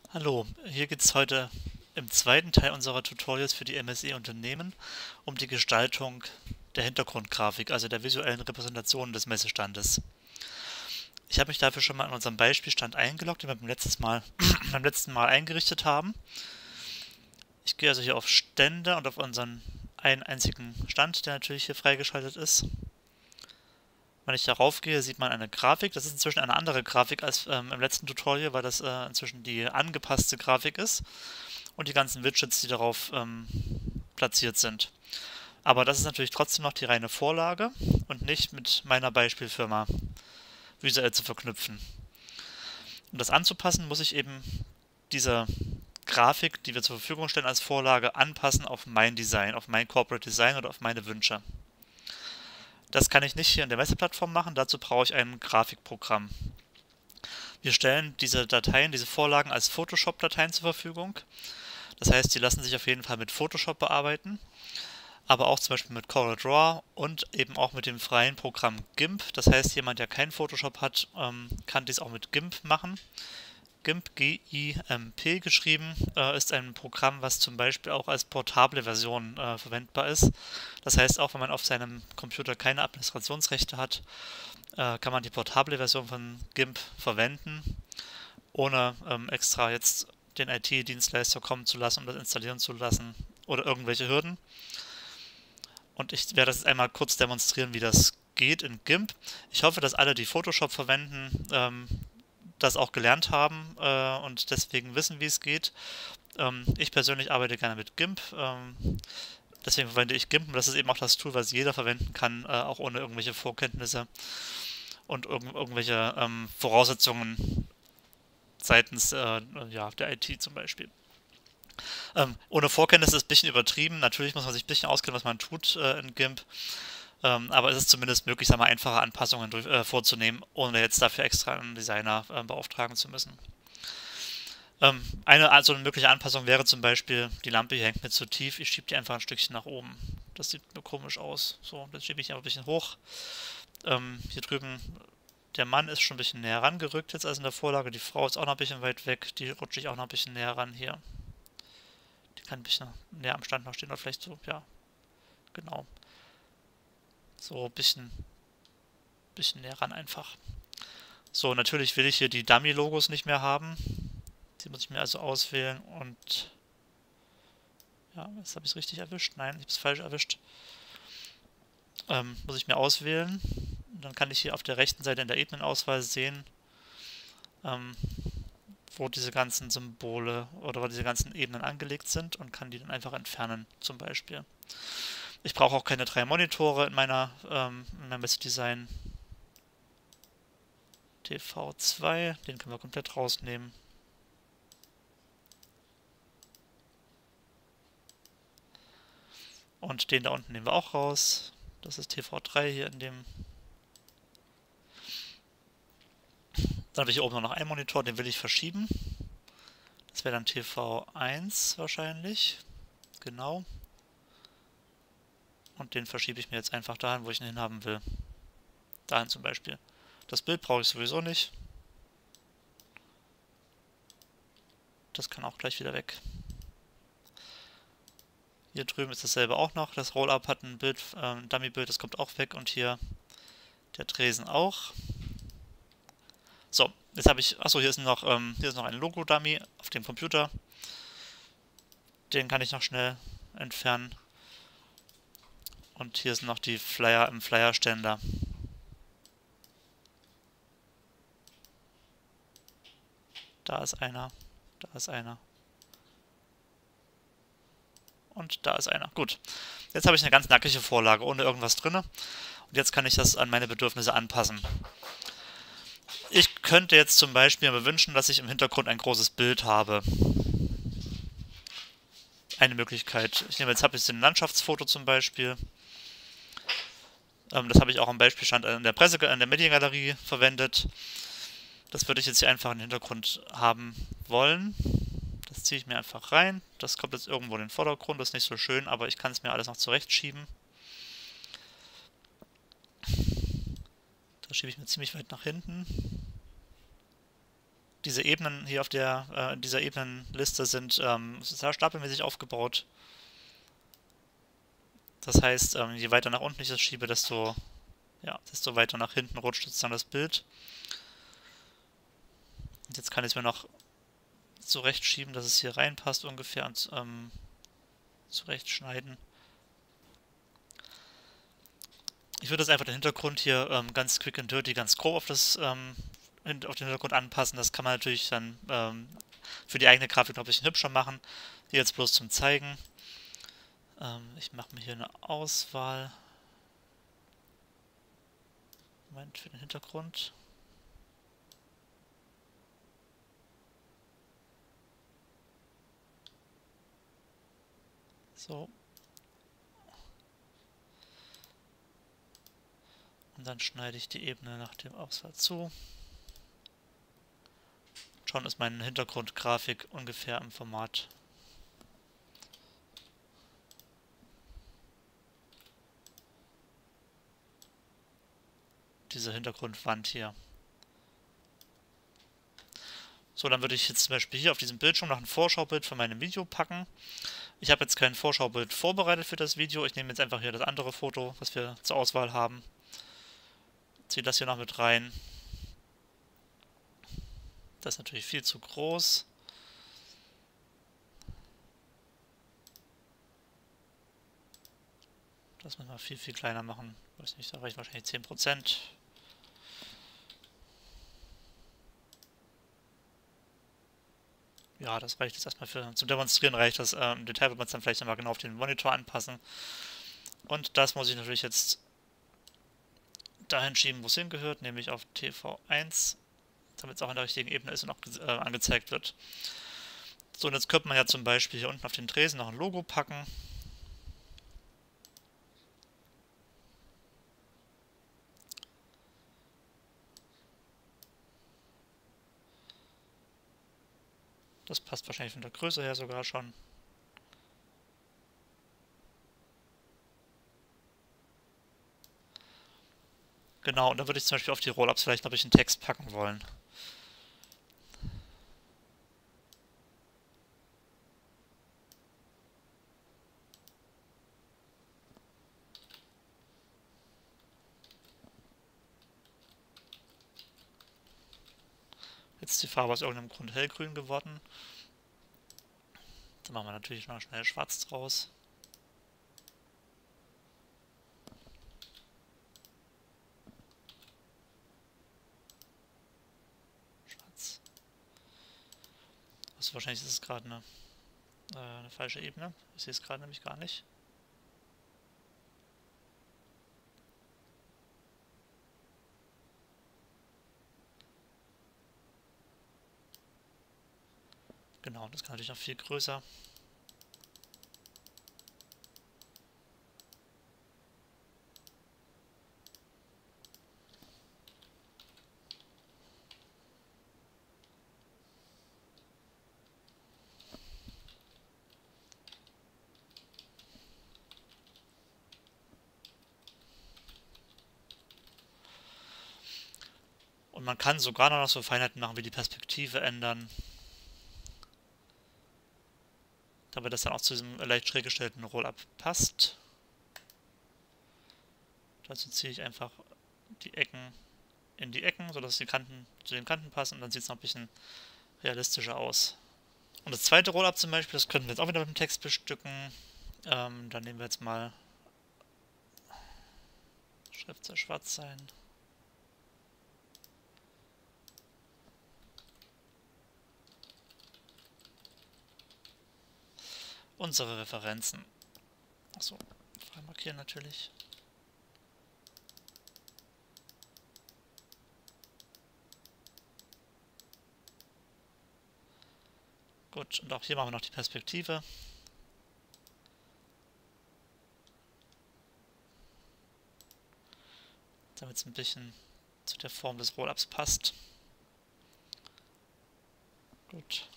Hallo, hier geht es heute im zweiten Teil unserer Tutorials für die MSE Unternehmen um die Gestaltung der Hintergrundgrafik, also der visuellen Repräsentation des Messestandes. Ich habe mich dafür schon mal in unserem Beispielstand eingeloggt, den wir beim letzten Mal eingerichtet haben. Ich gehe also hier auf Stände und auf unseren einen einzigen Stand, der natürlich hier freigeschaltet ist. Wenn ich darauf gehe, sieht man eine Grafik. Das ist inzwischen eine andere Grafik als im letzten Tutorial, weil das inzwischen die angepasste Grafik ist und die ganzen Widgets, die darauf platziert sind. Aber das ist natürlich trotzdem noch die reine Vorlage und nicht mit meiner Beispielfirma visuell zu verknüpfen. Um das anzupassen, muss ich eben diese Grafik, die wir zur Verfügung stellen als Vorlage, anpassen auf mein Design, auf mein Corporate Design oder auf meine Wünsche. Das kann ich nicht hier in der Messeplattform machen, dazu brauche ich ein Grafikprogramm. Wir stellen diese Dateien, diese Vorlagen als Photoshop-Dateien zur Verfügung. Das heißt, die lassen sich auf jeden Fall mit Photoshop bearbeiten, aber auch zum Beispiel mit CorelDRAW und eben auch mit dem freien Programm GIMP. Das heißt, jemand, der kein Photoshop hat, kann dies auch mit GIMP machen. GIMP, G-I-M-P geschrieben, ist ein Programm, was zum Beispiel auch als portable Version verwendbar ist. Das heißt, auch wenn man auf seinem Computer keine Administrationsrechte hat, kann man die portable Version von GIMP verwenden, ohne extra jetzt den IT-Dienstleister kommen zu lassen, um das installieren zu lassen oder irgendwelche Hürden. Und ich werde das jetzt einmal kurz demonstrieren, wie das geht in GIMP. Ich hoffe, dass alle, die Photoshop verwenden, das auch gelernt haben und deswegen wissen, wie es geht. Ich persönlich arbeite gerne mit GIMP. Deswegen verwende ich GIMP und das ist eben auch das Tool, was jeder verwenden kann, auch ohne irgendwelche Vorkenntnisse und irgendwelche Voraussetzungen seitens ja, der IT zum Beispiel. Ohne Vorkenntnisse ist ein bisschen übertrieben. Natürlich muss man sich ein bisschen auskennen, was man tut in GIMP. Aber es ist zumindest möglich, sagen wir, einfache Anpassungen vorzunehmen, ohne jetzt dafür extra einen Designer beauftragen zu müssen. Eine mögliche Anpassung wäre zum Beispiel, die Lampe hier hängt mir zu tief, ich schiebe die einfach ein Stückchen nach oben. Das sieht mir komisch aus. So, jetzt schiebe ich einfach ein bisschen hoch. Hier drüben, der Mann ist schon ein bisschen näher rangerückt jetzt als in der Vorlage. Die Frau ist auch noch ein bisschen weit weg. Die rutsche ich auch noch ein bisschen näher ran hier. Die kann ein bisschen näher am Stand noch stehen oder vielleicht so, ja, genau. So ein bisschen näher ran einfach. So, natürlich will ich hier die Dummy-Logos nicht mehr haben. Die muss ich mir also auswählen und ja, jetzt habe ich es richtig erwischt. Nein, ich habe es falsch erwischt. Muss ich mir auswählen. Und dann kann ich hier auf der rechten Seite in der Ebenenauswahl sehen, ähm, wo diese ganzen Symbole oder wo diese ganzen Ebenen angelegt sind und kann die dann einfach entfernen, zum Beispiel. Ich brauche auch keine drei Monitore in meinem Design. TV2, den können wir komplett rausnehmen. Und den da unten nehmen wir auch raus. Das ist TV3 hier in dem. Dann habe ich hier oben noch einen Monitor, den will ich verschieben. Das wäre dann TV1 wahrscheinlich. Genau. Und den verschiebe ich mir jetzt einfach dahin, wo ich ihn hinhaben will. Dahin zum Beispiel. Das Bild brauche ich sowieso nicht. Das kann auch gleich wieder weg. Hier drüben ist dasselbe auch noch. Das Rollup hat ein Bild, ein Dummy-Bild, das kommt auch weg. Und hier der Tresen auch. So, jetzt habe ich, achso, hier ist noch ein Logo-Dummy auf dem Computer. Den kann ich noch schnell entfernen. Und hier sind noch die Flyer im Flyer-Ständer. Da ist einer, da ist einer. Und da ist einer. Gut. Jetzt habe ich eine ganz nackige Vorlage ohne irgendwas drin. Und jetzt kann ich das an meine Bedürfnisse anpassen. Ich könnte jetzt zum Beispiel mir wünschen, dass ich im Hintergrund ein großes Bild habe. Eine Möglichkeit. Ich nehme jetzt ein Landschaftsfoto zum Beispiel. Das habe ich auch im Beispielstand in der Mediengalerie verwendet. Das würde ich jetzt hier einfach im Hintergrund haben wollen. Das ziehe ich mir einfach rein. Das kommt jetzt irgendwo in den Vordergrund. Das ist nicht so schön, aber ich kann es mir alles noch zurechtschieben. Das schiebe ich mir ziemlich weit nach hinten. Diese Ebenen hier auf dieser Ebenenliste sind sehr stapelmäßig aufgebaut. Das heißt, je weiter nach unten ich das schiebe, desto weiter nach hinten rutscht sozusagen das Bild. Und jetzt kann ich es mir noch zurechtschieben, dass es hier reinpasst ungefähr und zurechtschneiden. Ich würde jetzt einfach den Hintergrund hier ganz quick and dirty, ganz grob auf den Hintergrund anpassen. Das kann man natürlich dann für die eigene Grafik noch ein bisschen hübscher machen. Hier jetzt bloß zum Zeigen. Ich mache mir hier eine Auswahl. Moment, für den Hintergrund. So. Und dann schneide ich die Ebene nach dem Auswahl zu. Schon ist meine Hintergrundgrafik ungefähr im Format. Diese Hintergrundwand hier. So, dann würde ich jetzt zum Beispiel hier auf diesem Bildschirm noch ein Vorschaubild von meinem Video packen. Ich habe jetzt kein Vorschaubild vorbereitet für das Video. Ich nehme jetzt einfach hier das andere Foto, was wir zur Auswahl haben. Ziehe das hier noch mit rein. Das ist natürlich viel zu groß. Das müssen wir viel, viel kleiner machen. Ich weiß nicht, da reicht wahrscheinlich 10%. Ja, das reicht jetzt erstmal zum Demonstrieren reicht das. Im Detail wird man es dann vielleicht nochmal genau auf den Monitor anpassen. Und das muss ich natürlich jetzt dahin schieben, wo es hingehört, nämlich auf TV1, damit es auch in der richtigen Ebene ist und auch angezeigt wird. So, und jetzt könnte man ja zum Beispiel hier unten auf den Tresen noch ein Logo packen. Das passt wahrscheinlich von der Größe her sogar schon. Genau, und dann würde ich zum Beispiel auf die Rollups vielleicht noch ein bisschen Text packen wollen. Jetzt ist die Farbe aus irgendeinem Grund hellgrün geworden. Dann machen wir natürlich mal schnell schwarz draus. Schwarz. Also wahrscheinlich ist es gerade eine falsche Ebene. Ich sehe es gerade nämlich gar nicht. Genau, das kann natürlich noch viel größer. Und man kann sogar noch so Feinheiten machen, wie die Perspektive ändern. Damit das dann auch zu diesem leicht schräg gestellten Rollup passt. Dazu ziehe ich einfach die Ecken in die Ecken, sodass die Kanten zu den Kanten passen und dann sieht es noch ein bisschen realistischer aus. Und das zweite Rollup zum Beispiel, das könnten wir jetzt auch wieder mit dem Text bestücken. Dann nehmen wir jetzt mal Schrift soll schwarz sein. Unsere Referenzen. Achso, frei markieren natürlich. Gut, und auch hier machen wir noch die Perspektive. Damit es ein bisschen zu der Form des Rollups passt. Gut.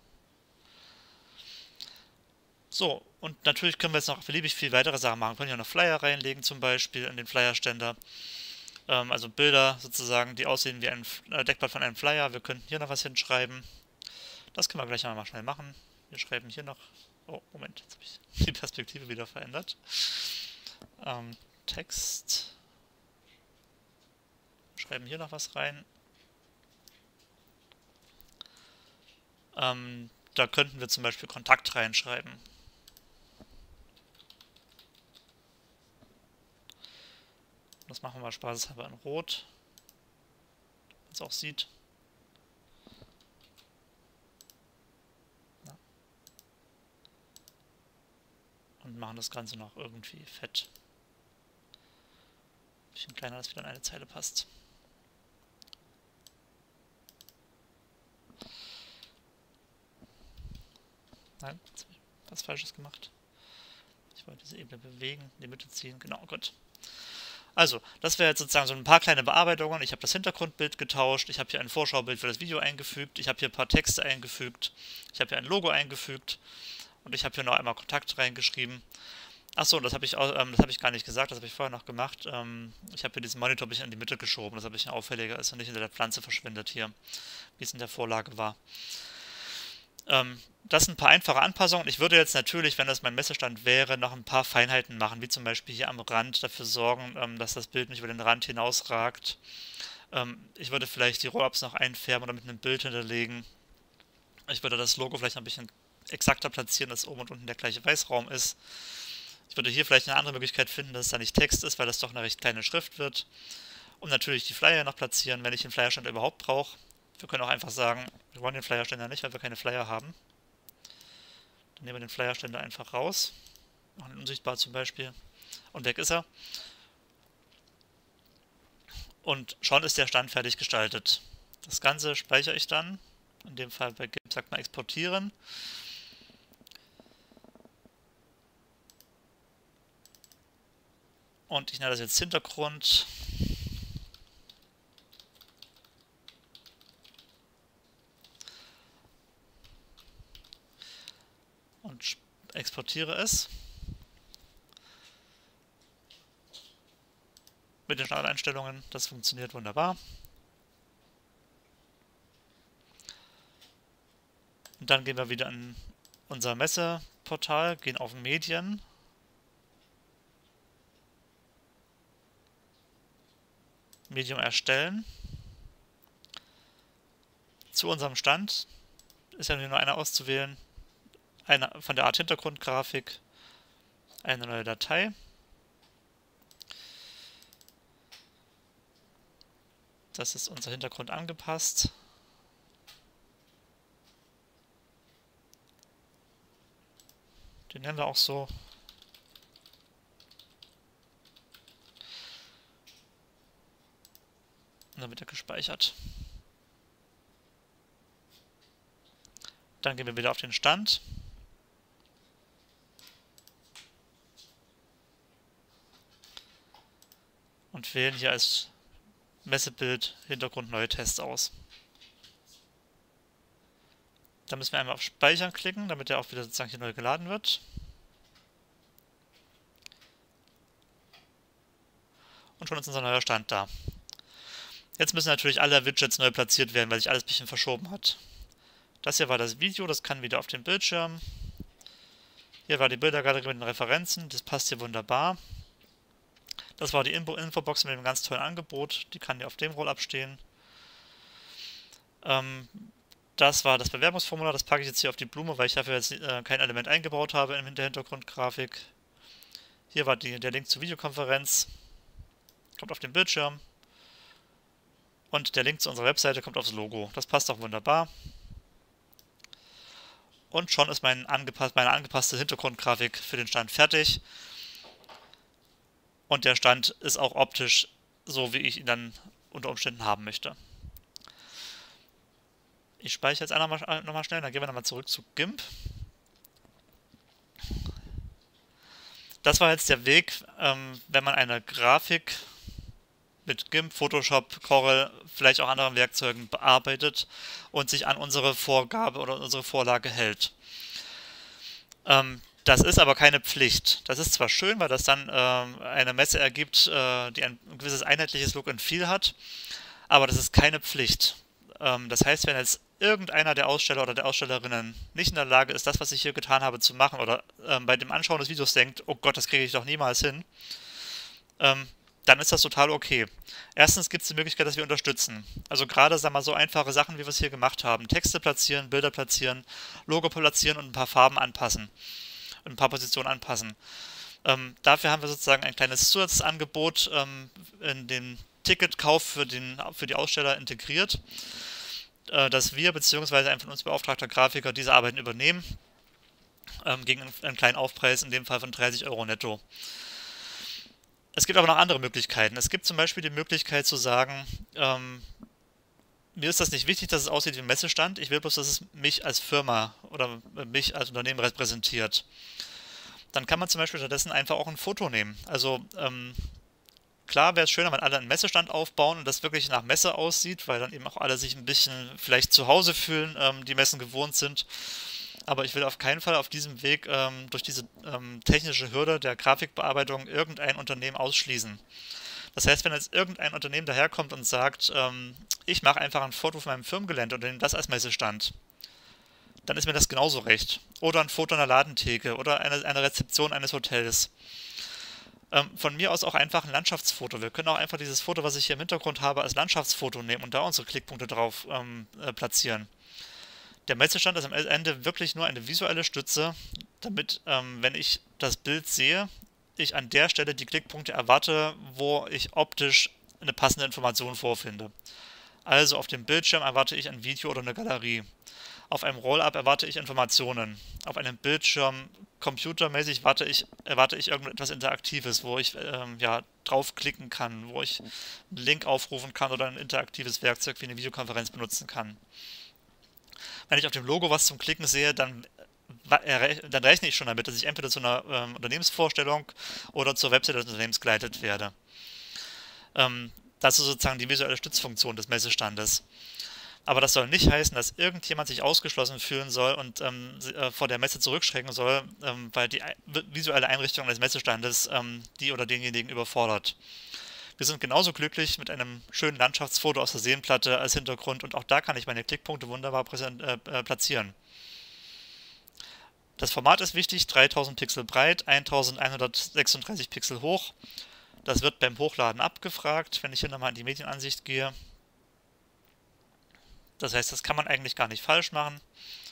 So, und natürlich können wir jetzt noch beliebig viel weitere Sachen machen. Wir können ja noch Flyer reinlegen, zum Beispiel in den Flyerständer. Also Bilder sozusagen, die aussehen wie ein Deckblatt von einem Flyer. Wir könnten hier noch was hinschreiben. Das können wir gleich mal schnell machen. Wir schreiben hier noch... Oh, Moment, jetzt habe ich die Perspektive wieder verändert. Text. Schreiben hier noch was rein. Da könnten wir zum Beispiel Kontakt reinschreiben. Das machen wir spaßeshalber in Rot, damit man es auch sieht. Ja. Und machen das Ganze noch irgendwie fett. Ein bisschen kleiner, dass wieder in eine Zeile passt. Nein, jetzt habe ich was Falsches gemacht. Ich wollte diese Ebene bewegen, in die Mitte ziehen. Genau, gut. Also, das wäre jetzt sozusagen so ein paar kleine Bearbeitungen. Ich habe das Hintergrundbild getauscht, ich habe hier ein Vorschaubild für das Video eingefügt, ich habe hier ein paar Texte eingefügt, ich habe hier ein Logo eingefügt und ich habe hier noch einmal Kontakt reingeschrieben. Achso, das habe ich gar nicht gesagt, das habe ich vorher noch gemacht. Ich habe hier diesen Monitor ein bisschen in die Mitte geschoben, das habe ich auffälliger ist und nicht hinter der Pflanze verschwindet hier, wie es in der Vorlage war. Das sind ein paar einfache Anpassungen. Ich würde jetzt natürlich, wenn das mein Messestand wäre, noch ein paar Feinheiten machen, wie zum Beispiel hier am Rand dafür sorgen, dass das Bild nicht über den Rand hinausragt. Ich würde vielleicht die Rollups noch einfärben oder mit einem Bild hinterlegen. Ich würde das Logo vielleicht noch ein bisschen exakter platzieren, dass oben und unten der gleiche Weißraum ist. Ich würde hier vielleicht eine andere Möglichkeit finden, dass es da nicht Text ist, weil das doch eine recht kleine Schrift wird. Und natürlich die Flyer noch platzieren, wenn ich den Flyerstand überhaupt brauche. Wir können auch einfach sagen, wir wollen den Flyerständer nicht, weil wir keine Flyer haben. Dann nehmen wir den Flyerständer einfach raus, machen ihn unsichtbar zum Beispiel und weg ist er. Und schon ist der Stand fertig gestaltet. Das Ganze speichere ich dann, in dem Fall bei GIMP sagt man exportieren. Und ich nenne das jetzt Hintergrund. Und exportiere es. Mit den Standardeinstellungen, das funktioniert wunderbar. Und dann gehen wir wieder in unser Messeportal, gehen auf Medien. Medium erstellen. Zu unserem Stand ist ja nur einer auszuwählen. Eine von der Art Hintergrundgrafik, eine neue Datei. Das ist unser Hintergrund angepasst. Den nennen wir auch so. Und dann wird er gespeichert. Dann gehen wir wieder auf den Stand. Und wählen hier als Messebild Hintergrund neue Tests aus. Da müssen wir einmal auf Speichern klicken, damit er auch wieder sozusagen hier neu geladen wird. Und schon ist unser neuer Stand da. Jetzt müssen natürlich alle Widgets neu platziert werden, weil sich alles ein bisschen verschoben hat. Das hier war das Video, das kann wieder auf den Bildschirm. Hier war die Bildergalerie mit den Referenzen, das passt hier wunderbar. Das war die Infobox mit dem ganz tollen Angebot, die kann hier auf dem Rollup stehen. Das war das Bewerbungsformular, das packe ich jetzt hier auf die Blume, weil ich dafür jetzt kein Element eingebaut habe in der Hintergrundgrafik. Hier war der Link zur Videokonferenz, kommt auf den Bildschirm. Und der Link zu unserer Webseite kommt aufs Logo. Das passt auch wunderbar. Und schon ist meine angepasste Hintergrundgrafik für den Stand fertig. Und der Stand ist auch optisch so, wie ich ihn dann unter Umständen haben möchte. Ich speichere jetzt nochmal schnell, dann gehen wir nochmal zurück zu GIMP. Das war jetzt der Weg, wenn man eine Grafik mit GIMP, Photoshop, Corel, vielleicht auch anderen Werkzeugen bearbeitet und sich an unsere Vorgabe oder unsere Vorlage hält. Das ist aber keine Pflicht. Das ist zwar schön, weil das dann eine Messe ergibt, die ein gewisses einheitliches Look and Feel hat, aber das ist keine Pflicht. Das heißt, wenn jetzt irgendeiner der Aussteller oder der Ausstellerinnen nicht in der Lage ist, das, was ich hier getan habe, zu machen oder bei dem Anschauen des Videos denkt, oh Gott, das kriege ich doch niemals hin, ähm, dann ist das total okay. Erstens gibt es die Möglichkeit, dass wir unterstützen. Also gerade, sagen wir mal, so einfache Sachen, wie wir es hier gemacht haben. Texte platzieren, Bilder platzieren, Logo platzieren und ein paar Farben anpassen. Und ein paar Positionen anpassen. Dafür haben wir sozusagen ein kleines Zusatzangebot in den Ticketkauf für die Aussteller integriert, dass wir bzw. ein von uns beauftragter Grafiker diese Arbeiten übernehmen, gegen einen kleinen Aufpreis, in dem Fall von 30 Euro netto. Es gibt aber noch andere Möglichkeiten. Es gibt zum Beispiel die Möglichkeit zu sagen, mir ist das nicht wichtig, dass es aussieht wie ein Messestand, ich will bloß, dass es mich als Firma oder mich als Unternehmen repräsentiert. Dann kann man zum Beispiel stattdessen einfach auch ein Foto nehmen. Also klar wäre es schöner, wenn alle einen Messestand aufbauen und das wirklich nach Messe aussieht, weil dann eben auch alle sich ein bisschen vielleicht zu Hause fühlen, die Messen gewohnt sind. Aber ich will auf keinen Fall auf diesem Weg durch diese technische Hürde der Grafikbearbeitung irgendein Unternehmen ausschließen. Das heißt, wenn jetzt irgendein Unternehmen daherkommt und sagt, ich mache einfach ein Foto von meinem Firmengelände und nehme das als Messestand, dann ist mir das genauso recht. Oder ein Foto einer Ladentheke oder eine Rezeption eines Hotels. Von mir aus auch einfach ein Landschaftsfoto. Wir können auch einfach dieses Foto, was ich hier im Hintergrund habe, als Landschaftsfoto nehmen und da unsere Klickpunkte drauf platzieren. Der Messestand ist am Ende wirklich nur eine visuelle Stütze, damit, wenn ich das Bild sehe, ich an der Stelle die Klickpunkte erwarte, wo ich optisch eine passende Information vorfinde. Also auf dem Bildschirm erwarte ich ein Video oder eine Galerie. Auf einem Roll-Up erwarte ich Informationen. Auf einem Bildschirm computermäßig erwarte ich irgendetwas Interaktives, wo ich ja, draufklicken kann, wo ich einen Link aufrufen kann oder ein interaktives Werkzeug wie eine Videokonferenz benutzen kann. Wenn ich auf dem Logo was zum Klicken sehe, dann rechne ich schon damit, dass ich entweder zu einer Unternehmensvorstellung oder zur Webseite des Unternehmens geleitet werde. Das ist sozusagen die visuelle Stützfunktion des Messestandes. Aber das soll nicht heißen, dass irgendjemand sich ausgeschlossen fühlen soll und vor der Messe zurückschrecken soll, weil die visuelle Einrichtung des Messestandes die oder denjenigen überfordert. Wir sind genauso glücklich mit einem schönen Landschaftsfoto aus der Seenplatte als Hintergrund und auch da kann ich meine Klickpunkte wunderbar platzieren. Das Format ist wichtig, 3000 Pixel breit, 1136 Pixel hoch. Das wird beim Hochladen abgefragt, wenn ich hier nochmal in die Medienansicht gehe. Das heißt, das kann man eigentlich gar nicht falsch machen.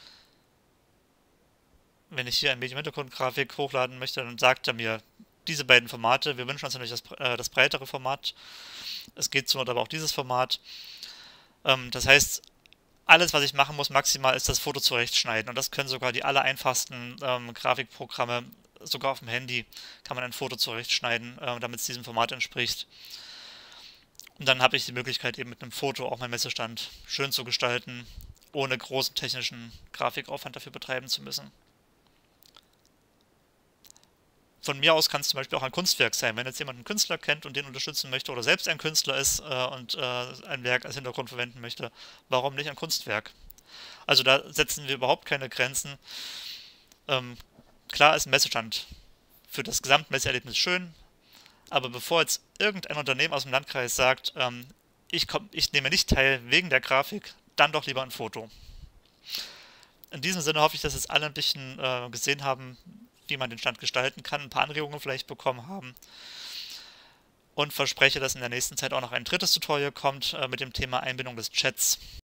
Wenn ich hier ein Medium-Hintergrund-Grafik hochladen möchte, dann sagt er mir diese beiden Formate. Wir wünschen uns natürlich das breitere Format. Es geht zur Not aber auch dieses Format. Das heißt, alles, was ich machen muss, maximal ist das Foto zurechtschneiden. Und das können sogar die allereinfachsten Grafikprogramme, sogar auf dem Handy kann man ein Foto zurechtschneiden, damit es diesem Format entspricht. Und dann habe ich die Möglichkeit, eben mit einem Foto auch meinen Messestand schön zu gestalten, ohne großen technischen Grafikaufwand dafür betreiben zu müssen. Von mir aus kann es zum Beispiel auch ein Kunstwerk sein. Wenn jetzt jemand einen Künstler kennt und den unterstützen möchte oder selbst ein Künstler ist und ein Werk als Hintergrund verwenden möchte, warum nicht ein Kunstwerk? Also da setzen wir überhaupt keine Grenzen. Klar ist ein Messestand für das Gesamtmesseerlebnis schön, aber bevor jetzt irgendein Unternehmen aus dem Landkreis sagt, ich nehme nicht teil wegen der Grafik, dann doch lieber ein Foto. In diesem Sinne hoffe ich, dass jetzt alle ein bisschen gesehen haben, wie man den Stand gestalten kann, ein paar Anregungen vielleicht bekommen haben. Und verspreche, dass in der nächsten Zeit auch noch ein drittes Tutorial kommt mit dem Thema Einbindung des Chats.